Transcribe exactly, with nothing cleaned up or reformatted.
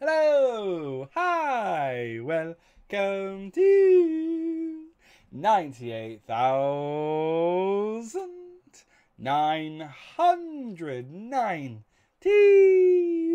Hello, hi, welcome to ninety-eight thousand nine hundred ninety.